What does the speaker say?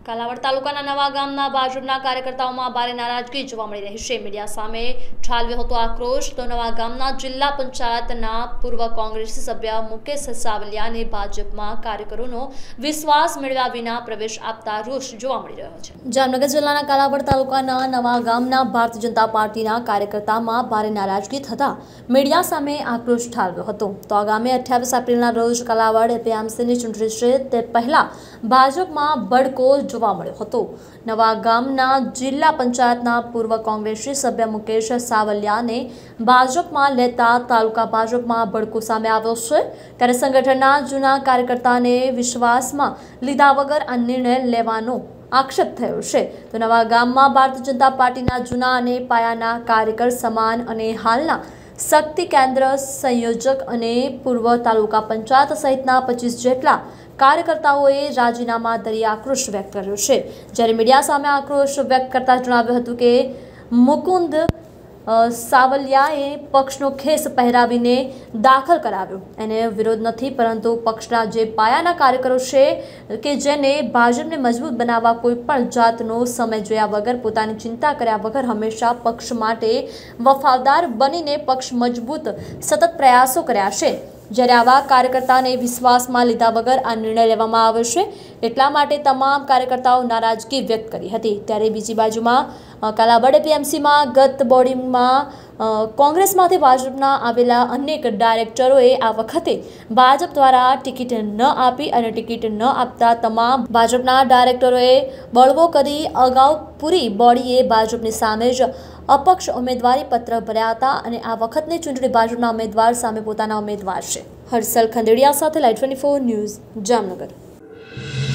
કાલાવડ તાલુકાના નવા ગામના ભાજપના કાર્યકર્તાઓમાં ભારે નારાજગી જોવા મળી રહી છે। મીડિયા સામે ઠાલવ્યો હતો આક્રોશ। તો નવા ગામના જિલ્લા પંચાયતના પૂર્વ કોંગ્રેસી સભ્ય મુકેશ સાવલિયાને ભાજપમાં કાર્યકરોનો વિશ્વાસ મેળવ્યા વિના પ્રવેશ આપતા રોષ જોવા મળી રહ્યો છે। જામનગર જિલ્લાના કાલાવડ તાલુકાના નવા ગામના ભારતીય જનતા પાર્ટીના કાર્યકર્તામાં ભારે નારાજગી થતા મીડિયા સામે આક્રોશ ઠાલવ્યો હતો। તો આગામી 28 એપ્રિલના રોજ કાલાવડ એપીએમસીની ચૂંટણી છે તે પહેલા ભાજપમાં બળકો જોવા મળ્યો હતો। નવા ગામના જિલ્લા પંચાયતના પૂર્વ કોંગ્રેસી સભ્ય મુકેશ સાવલિયાને ભાજપમાં લેતા તાલુકા ભાજપમાં બળકો સામે આવ્યો છે। ત્યારે સંગઠનના જૂના કાર્યકર્તાને વિશ્વાસમાં લીધા વગર આ નિર્ણય લેવાનો આક્ષેપ થયો છે। તો નવા ગામમાં ભારતીય જનતા પાર્ટીના જૂના અને પાયાના કાર્યકર સમાન અને હાલના શક્તિ કેન્દ્ર સંયોજક અને પૂર્વ તાલુકા પંચાયત સહિતના 25 જેટલા કાર્યકર્તાઓએ રાજીનામા ધરી આક્રોશ વ્યક્ત કર્યો છે। જ્યારે મીડિયા સામે આક્રોશ વ્યક્ત કરતા જણાવ્યું હતું કે મુકુંદ સાવલિયાએ પક્ષનો ખેસ પહેરાવીને દાખલ કરાવ્યો। એને વિરોધ નથી, પરંતુ પક્ષના જે પાયાના કાર્યકરો છે કે જેને ભાજપને મજબૂત બનાવવા કોઈ પણ જાતનો સમય જોયા વગર, પોતાની ચિંતા કર્યા વગર હંમેશા પક્ષ માટે વફાદાર બનીને પક્ષ મજબૂત સતત પ્રયાસો કર્યા છે। જ્યારે આવા કાર્યકર્તાને વિશ્વાસમાં લીધા વગર આ નિર્ણય લેવામાં આવ્યો છે, એટલા માટે તમામ કાર્યકર્તાઓ નારાજગી વ્યક્ત કરી હતી। ત્યારે બીજી બાજુમાં કાલાવડ એપીએમસીમાં ગત બોડીમાં કોંગ્રેસમાંથી ભાજપના આવેલા અનેક ડાયરેક્ટરોએ આ વખતે ભાજપ દ્વારા ટિકિટ ન આપી અને ટિકિટ ન આપતા તમામ ભાજપના ડાયરેક્ટરોએ બળવો કરી અગાઉ પૂરી બોડીએ ભાજપની સામે જ અપક્ષ ઉમેદવારી પત્ર ભર્યા હતા અને આ વખતની ચૂંટણી ભાજપના ઉમેદવાર સામે પોતાના ઉમેદવાર છે। હર્ષલ ખંડેડિયા સાથે લાઈવ 24 ન્યૂઝ, જામનગર।